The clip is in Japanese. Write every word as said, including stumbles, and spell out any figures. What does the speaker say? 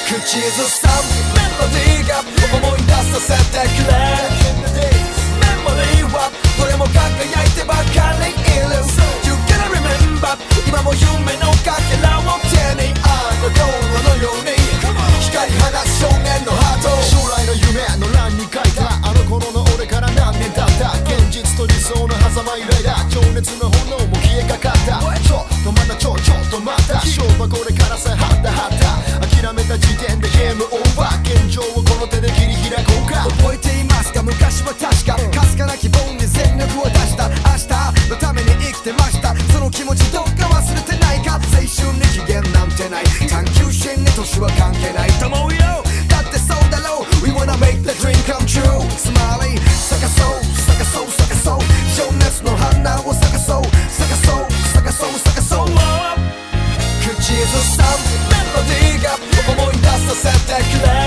口ずさむメロディーが思い出させてくれメモリーはどれも輝いてばかりいる You gotta remember 今も夢のかけらを手にあの頃のように光り放つ少年のハート将来の夢の欄に書いたあの頃の俺から何年経った現実と理想の狭間イライラ情熱の炎も消えかかったちょっとまだちょちょっと待った勝負はこれからさはったはった諦めた時点でゲームオーバー現状をこの手で切り開こうか覚えていますか昔は確かかすかな希望に全力を出した明日のために生きてましたその気持ちどっか忘れてないか青春に期限なんてない探求心に年は関係ないと思うよだってそうだろう We wanna make the dream come true スマイリー咲かそう咲かそう咲かそう情熱の花を咲かそう咲かそう咲かそう咲かそう口ずさむメロディーが思い出させてくれ